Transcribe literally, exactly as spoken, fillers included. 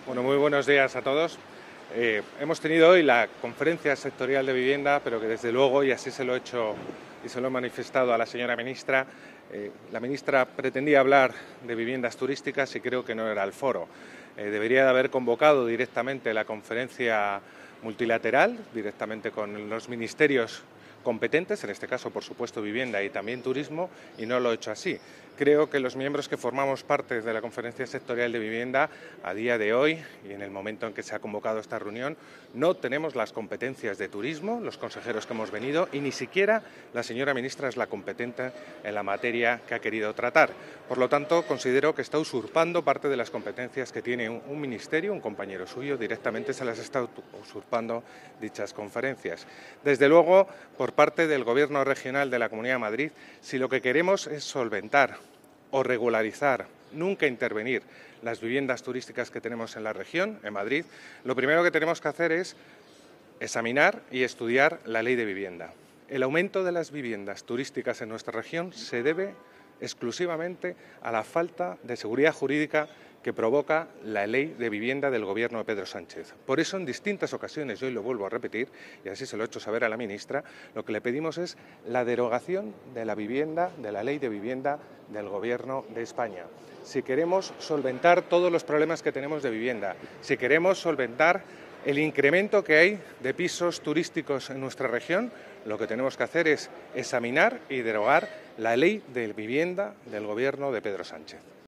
Bueno, muy buenos días a todos. Eh, hemos tenido hoy la conferencia sectorial de vivienda, pero que desde luego, y así se lo he hecho y se lo he manifestado a la señora ministra, eh, la ministra pretendía hablar de viviendas turísticas y creo que no era el foro. Eh, debería de haber convocado directamente la conferencia multilateral, directamente con los ministerios competentes, en este caso, por supuesto, vivienda y también turismo, y no lo he hecho así. Creo que los miembros que formamos parte de la Conferencia Sectorial de Vivienda, a día de hoy y en el momento en que se ha convocado esta reunión, no tenemos las competencias de turismo, los consejeros que hemos venido, y ni siquiera la señora ministra es la competente en la materia que ha querido tratar. Por lo tanto, considero que está usurpando parte de las competencias que tiene un, un ministerio, un compañero suyo, directamente se las está usurpando dichas conferencias. Desde luego, por parte del Gobierno regional de la Comunidad de Madrid, si lo que queremos es solventar o regularizar, nunca intervenir las viviendas turísticas que tenemos en la región, en Madrid, lo primero que tenemos que hacer es examinar y estudiar la ley de vivienda. El aumento de las viviendas turísticas en nuestra región se debe exclusivamente a la falta de seguridad jurídica que provoca la ley de vivienda del Gobierno de Pedro Sánchez. Por eso, en distintas ocasiones, y hoy lo vuelvo a repetir, y así se lo he hecho saber a la ministra, lo que le pedimos es la derogación de la vivienda, de la ley de vivienda del Gobierno de España. Si queremos solventar todos los problemas que tenemos de vivienda, si queremos solventar el incremento que hay de pisos turísticos en nuestra región, lo que tenemos que hacer es examinar y derogar la ley de vivienda del Gobierno de Pedro Sánchez.